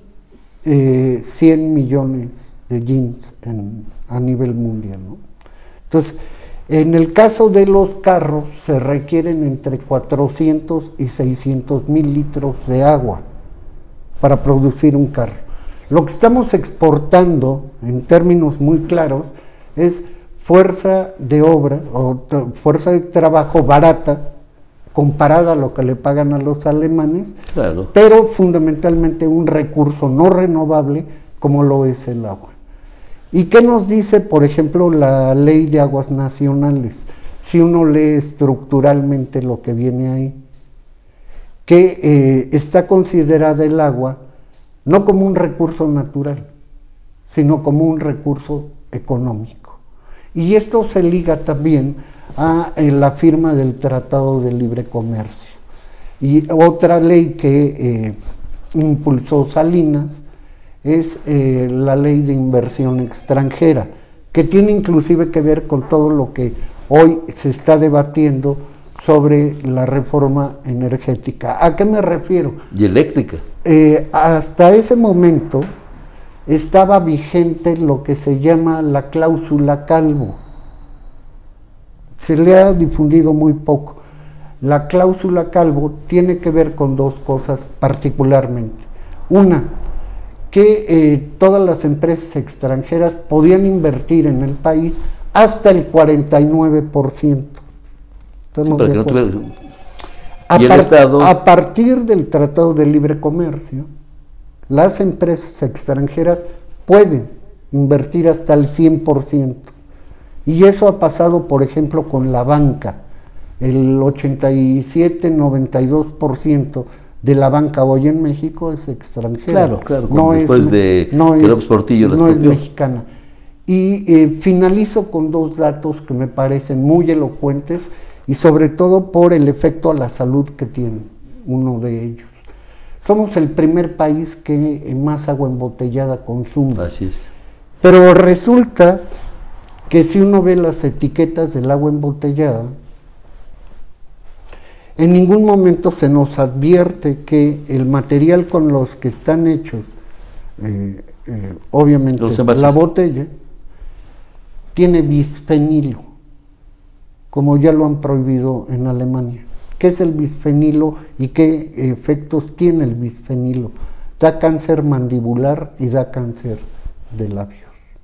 cien millones de jeans en, a nivel mundial, ¿no? Entonces, en el caso de los carros se requieren entre cuatrocientos y seiscientos mil litros de agua para producir un carro. Lo que estamos exportando, en términos muy claros, es fuerza de obra o fuerza de trabajo barata comparada a lo que le pagan a los alemanes, claro, pero fundamentalmente un recurso no renovable como lo es el agua. ¿Y qué nos dice, por ejemplo, la Ley de Aguas Nacionales? Si uno lee estructuralmente lo que viene ahí, que eh, está considerada el agua no como un recurso natural, sino como un recurso económico. Y esto se liga también a eh, la firma del Tratado de Libre Comercio. Y otra ley que eh, impulsó Salinas es eh, la Ley de Inversión Extranjera, que tiene inclusive que ver con todo lo que hoy se está debatiendo sobre la reforma energética. ¿A qué me refiero? Y eléctrica. Eh, hasta ese momento estaba vigente lo que se llama la cláusula Calvo. Se le ha difundido muy poco. La cláusula Calvo tiene que ver con dos cosas particularmente. Una, que eh, todas las empresas extranjeras podían invertir en el país hasta el cuarenta y nueve por ciento. Sí, para que no tuviera... a, ¿Y el par Estado? A partir del Tratado de Libre Comercio, las empresas extranjeras pueden invertir hasta el cien por ciento. Y eso ha pasado, por ejemplo, con la banca. El ochenta y siete, noventa y dos por ciento de la banca hoy en México es extranjera. Claro, claro, no después es, de no que es, López Portillo no es mexicana. Y eh, finalizo con dos datos que me parecen muy elocuentes y sobre todo por el efecto a la salud que tiene uno de ellos. Somos el primer país que más agua embotellada consume. Así es. Pero resulta que si uno ve las etiquetas del agua embotellada, en ningún momento se nos advierte que el material con los que están hechos, eh, eh, obviamente la botella, tiene bisfenilo, como ya lo han prohibido en Alemania. ¿Qué es el bisfenilo y qué efectos tiene el bisfenilo? Da cáncer mandibular y da cáncer de labios.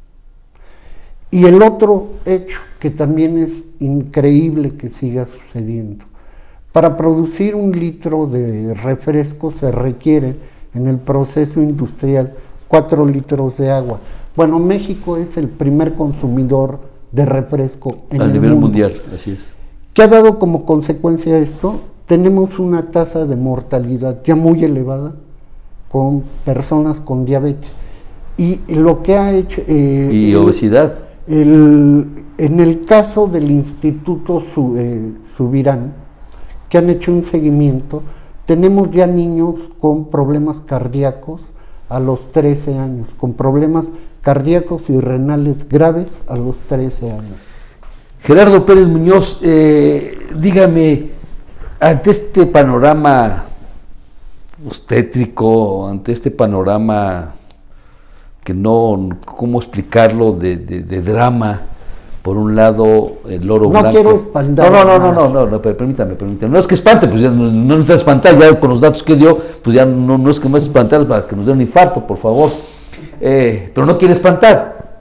Y el otro hecho, que también es increíble que siga sucediendo, para producir un litro de refresco se requiere en el proceso industrial cuatro litros de agua. Bueno, México es el primer consumidor de refresco en el mundo. A nivel mundial, así es. ¿Qué ha dado como consecuencia esto? Tenemos una tasa de mortalidad ya muy elevada con personas con diabetes. Y lo que ha hecho... Eh, y el, obesidad. El, en el caso del Instituto Subirán, que han hecho un seguimiento, tenemos ya niños con problemas cardíacos a los trece años, con problemas cardíacos y renales graves a los trece años. Gerardo Pérez Muñoz, eh, dígame, ante este panorama obstétrico, ante este panorama que no, ¿cómo explicarlo?, de, de, de drama. Por un lado, el oro no blanco. No quiero espantar. No, no, no, no, no, no, permítame, permítame. No es que espante, pues ya no, no necesita espantar, ya con los datos que dio, pues ya no, no es que más espantar para que nos dé un infarto, por favor. Eh, pero no quiere espantar.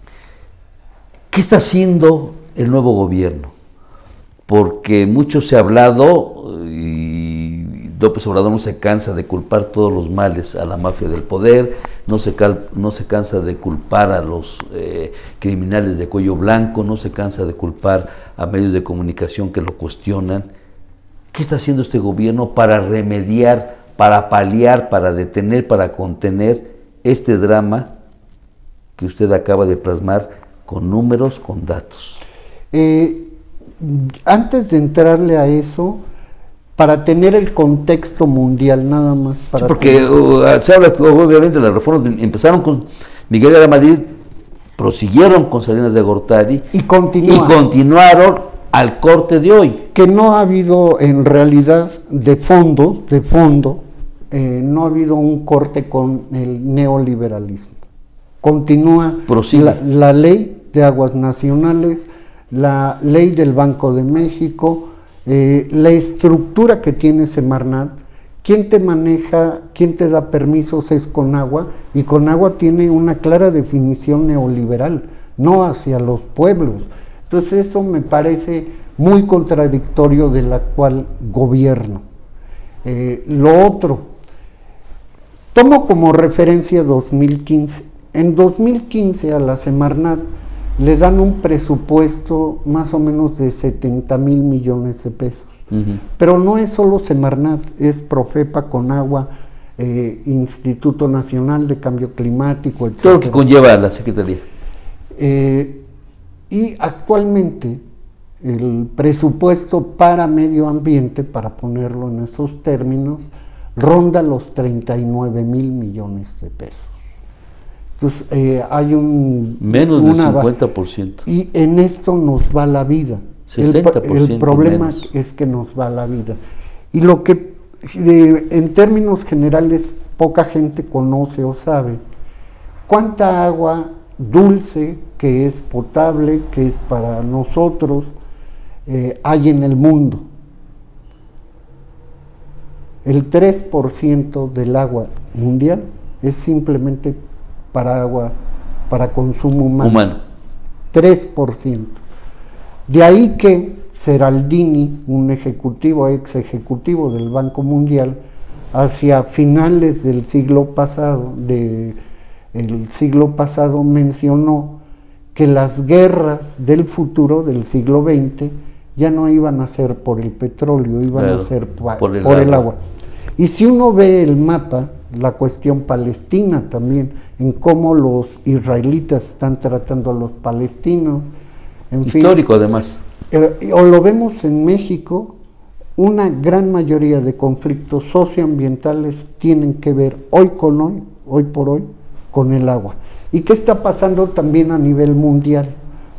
¿Qué está haciendo el nuevo gobierno? Porque mucho se ha hablado y López Obrador no se cansa de culpar todos los males a la mafia del poder, no se, cal, no se cansa de culpar a los eh, criminales de cuello blanco, no se cansa de culpar a medios de comunicación que lo cuestionan. ¿Qué está haciendo este gobierno para remediar, para paliar, para detener, para contener este drama que usted acaba de plasmar con números, con datos? Eh, antes de entrarle a eso, para tener el contexto mundial nada más. Para sí, porque uh, se habla obviamente de las reformas, empezaron con Miguel de la Madrid, prosiguieron con Salinas de Gortari y, continúa. y continuaron al corte de hoy. Que no ha habido en realidad de fondo, de fondo, eh, no ha habido un corte con el neoliberalismo. Continúa la, la ley de aguas nacionales, la ley del Banco de México, Eh, la estructura que tiene Semarnat. Quien te maneja, quien te da permisos es Conagua, y Conagua tiene una clara definición neoliberal, no hacia los pueblos. Entonces eso me parece muy contradictorio del actual gobierno. Eh, lo otro, tomo como referencia dos mil quince. En dos mil quince a la Semarnat le dan un presupuesto más o menos de setenta mil millones de pesos. Uh-huh. Pero no es solo Semarnat, es Profepa, Conagua, eh, Instituto Nacional de Cambio Climático, etcétera. Todo lo que conlleva la Secretaría. Eh, y actualmente el presupuesto para medio ambiente, para ponerlo en esos términos, ronda los treinta y nueve mil millones de pesos. Entonces, eh, hay un... Menos del cincuenta por ciento. Y en esto nos va la vida. sesenta por ciento el, el problema menos. Es que nos va la vida. Y lo que eh, en términos generales poca gente conoce o sabe, cuánta agua dulce, que es potable, que es para nosotros, eh, hay en el mundo. El tres por ciento del agua mundial es simplemente para agua, para consumo humano. humano. tres por ciento. De ahí que Seraldini, un ejecutivo, ex ejecutivo del Banco Mundial, hacia finales del siglo pasado, de, el siglo pasado mencionó que las guerras del futuro, del siglo veinte, ya no iban a ser por el petróleo, iban claro, a ser por, el, por agua. el agua. Y si uno ve el mapa, la cuestión palestina también, en cómo los israelitas están tratando a los palestinos. En Histórico fin, además. Eh, o lo vemos en México, una gran mayoría de conflictos socioambientales tienen que ver hoy con hoy, hoy por hoy, con el agua. ¿Y qué está pasando también a nivel mundial?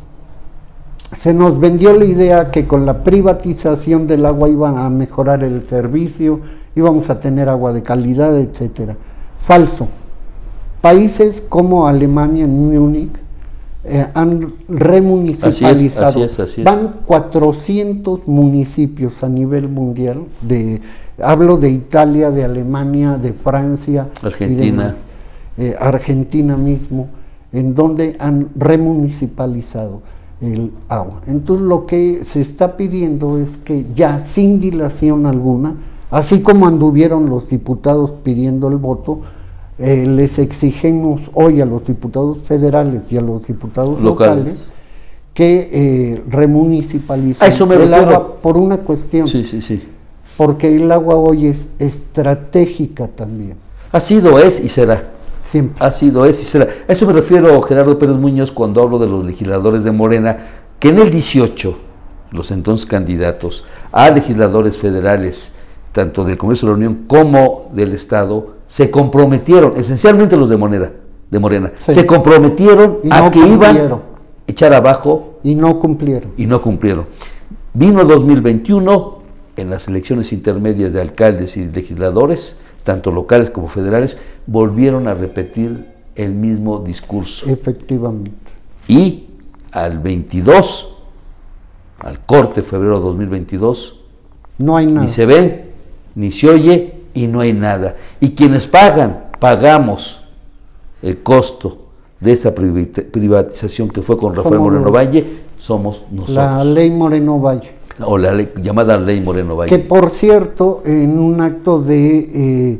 Se nos vendió la idea que con la privatización del agua iban a mejorar el servicio, íbamos a tener agua de calidad, etcétera. Falso. Países como Alemania, en Múnich, Eh, han remunicipalizado, así es, así es, así es. Van cuatrocientos municipios a nivel mundial, de, hablo de Italia, de Alemania, de Francia, Argentina, eh, Argentina mismo, en donde han remunicipalizado el agua. Entonces lo que se está pidiendo es que ya sin dilación alguna, así como anduvieron los diputados pidiendo el voto, Eh, les exigimos hoy a los diputados federales y a los diputados locales, locales que eh, remunicipalicen el agua por una cuestión, sí, sí, sí. porque el agua hoy es estratégica también. Ha sido, es y será. Siempre. Ha sido, es y será. A eso me refiero, Gerardo Pérez Muñoz, cuando hablo de los legisladores de Morena, que en el dieciocho, los entonces candidatos a legisladores federales, tanto del Congreso de la Unión como del Estado, se comprometieron, esencialmente los de Morena, de Morena sí. se comprometieron y a no que cumplieron. iban a echar abajo. Y no cumplieron. Y no cumplieron. Vino el dos mil veintiuno, en las elecciones intermedias de alcaldes y legisladores, tanto locales como federales, volvieron a repetir el mismo discurso. Efectivamente. Y al veintidós, al corte febrero dos mil veintidós, no hay nada. Ni se ven, ni se oye, y no hay nada. Y quienes pagan, pagamos el costo de esta privatización que fue con Rafael somos Moreno Valle, somos nosotros. La ley Moreno Valle. O la ley, llamada ley Moreno Valle. Que por cierto, en un acto de, eh,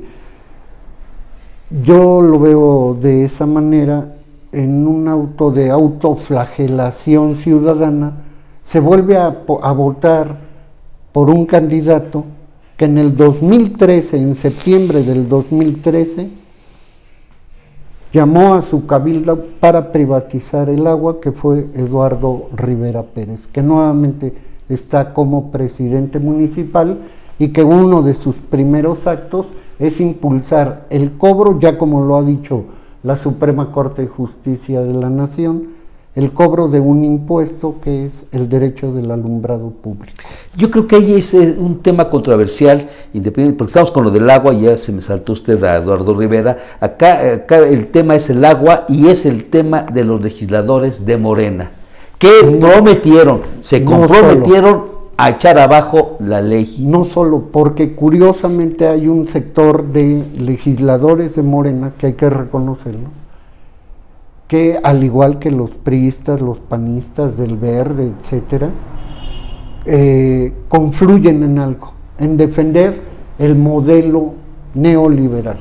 yo lo veo de esa manera, en un auto de autoflagelación ciudadana, se vuelve a, a votar por un candidato que en el dos mil trece, en septiembre del dos mil trece, llamó a su cabildo para privatizar el agua, que fue Eduardo Rivera Pérez, que nuevamente está como presidente municipal y que uno de sus primeros actos es impulsar el cobro, ya como lo ha dicho la Suprema Corte de Justicia de la Nación, el cobro de un impuesto que es el derecho del alumbrado público. Yo creo que ahí es eh, un tema controversial, independiente, porque estamos con lo del agua, ya se me saltó usted a Eduardo Rivera, acá, acá el tema es el agua y es el tema de los legisladores de Morena, que no, prometieron, se no comprometieron solo a echar abajo la ley. No solo, porque curiosamente hay un sector de legisladores de Morena, que hay que reconocerlo, que al igual que los priistas, los panistas del Verde, etcétera, eh, confluyen en algo, en defender el modelo neoliberal.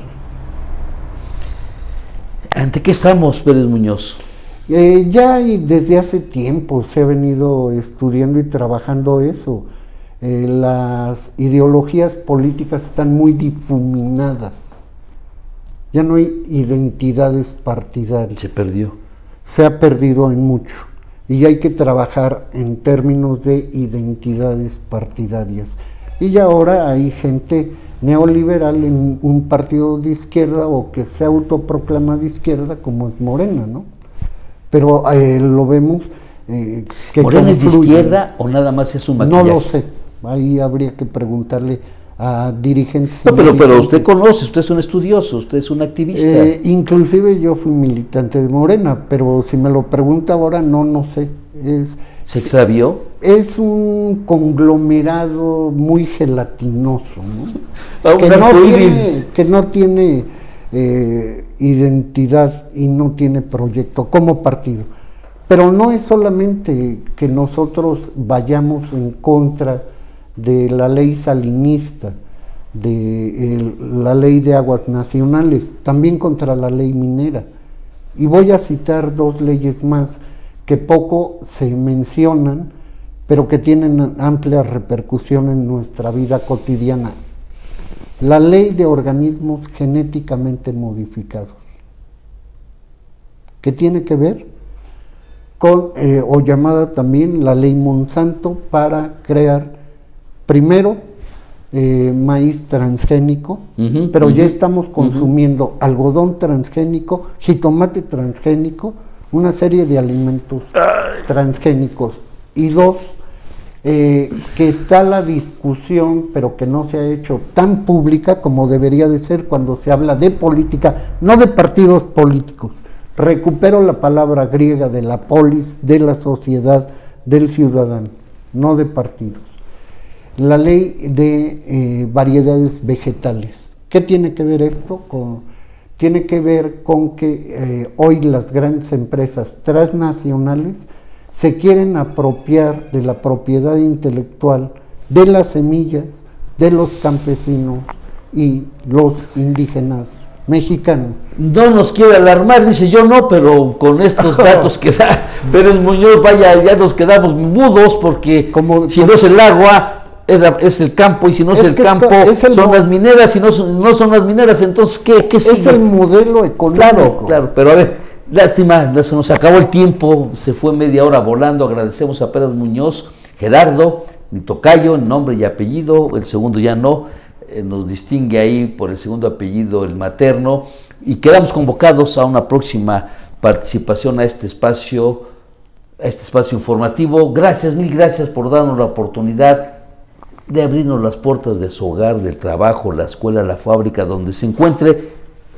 ¿Ante qué estamos, Pérez Muñoz? Eh, ya y desde hace tiempo se ha venido estudiando y trabajando eso. Eh, las ideologías políticas están muy difuminadas. Ya no hay identidades partidarias. Se perdió. Se ha perdido en mucho. Y hay que trabajar en términos de identidades partidarias. Y ya ahora hay gente neoliberal en un partido de izquierda o que se autoproclama de izquierda, como es Morena, ¿no? Pero eh, lo vemos eh, que ¿Morena es de izquierda o nada más es un maquillaje? No lo sé. Ahí habría que preguntarle a dirigentes. No, pero, pero usted conoce, usted es un estudioso, usted es un activista. Eh, inclusive yo fui militante de Morena, pero si me lo pregunta ahora, no, no sé. Es, ¿Se extravió? Es un conglomerado muy gelatinoso, ¿no? Ah, que, no tiene, que no tiene eh, identidad y no tiene proyecto como partido. Pero no es solamente que nosotros vayamos en contra de la ley salinista, de el, la ley de aguas nacionales, también contra la ley minera. Y voy a citar dos leyes más que poco se mencionan, pero que tienen amplia repercusión en nuestra vida cotidiana. La ley de organismos genéticamente modificados, que tiene que ver con, eh, o llamada también la ley Monsanto, para crear primero eh, maíz transgénico, Uh-huh, pero uh-huh, ya estamos consumiendo uh-huh. algodón transgénico, jitomate transgénico, una serie de alimentos Ay. transgénicos. Y dos, eh, que está la discusión, pero que no se ha hecho tan pública como debería de ser cuando se habla de política, no de partidos políticos. Recupero la palabra griega de la polis, de la sociedad, del ciudadano, no de partidos. La ley de eh, variedades vegetales. ¿Qué tiene que ver esto? Con, tiene que ver con que eh, hoy las grandes empresas transnacionales se quieren apropiar de la propiedad intelectual de las semillas de los campesinos y los indígenas mexicanos. No nos quiere alarmar, dice yo no, pero con estos datos que da Pérez Muñoz, vaya, ya nos quedamos mudos porque como, si como, no es el agua, es, la, es el campo, y si no es, es el campo, es el son las mineras, si no son, no son las mineras, entonces ¿qué, qué sigue? Es el modelo económico. Claro, claro, pero a ver, lástima, se nos acabó el tiempo, se fue media hora volando. Agradecemos a Pérez Muñoz, Gerardo, mi tocayo, en nombre y apellido, el segundo ya no, eh, nos distingue ahí por el segundo apellido, el materno, y quedamos convocados a una próxima participación a este espacio, a este espacio informativo. Gracias, mil gracias por darnos la oportunidad de abrirnos las puertas de su hogar, del trabajo, la escuela, la fábrica, donde se encuentre.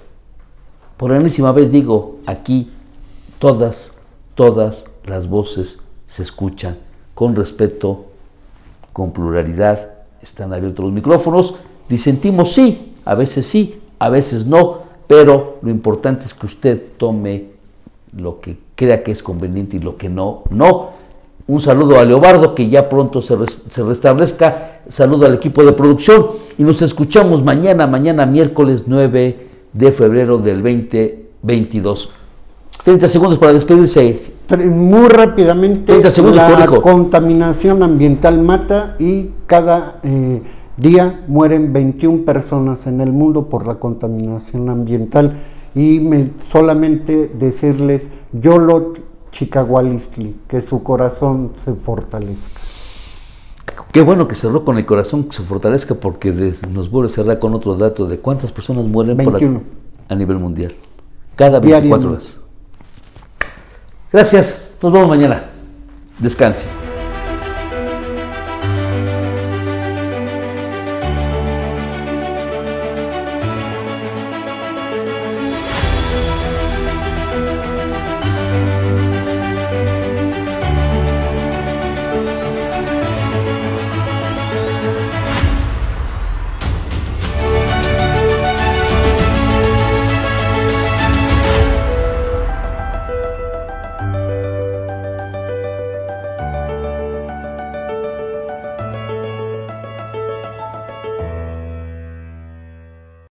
Por enésima vez digo, aquí todas, todas las voces se escuchan con respeto, con pluralidad, están abiertos los micrófonos, disentimos sí, a veces sí, a veces no, pero lo importante es que usted tome lo que crea que es conveniente y lo que no, no. Un saludo a Leobardo, que ya pronto se, res, se restablezca, saludo al equipo de producción y nos escuchamos mañana, mañana miércoles nueve de febrero del veinte veintidós. treinta segundos para despedirse. Muy rápidamente, treinta segundos, la por contaminación ambiental mata y cada eh, día mueren veintiuna personas en el mundo por la contaminación ambiental. Y me, solamente decirles, Yolot Chicahualistli, que su corazón se fortalezca. Qué bueno que cerró con el corazón, que se fortalezca, porque nos vuelve a cerrar con otro dato de cuántas personas mueren por la, a nivel mundial. Cada veinticuatro horas. Gracias, nos vemos mañana. Descanse.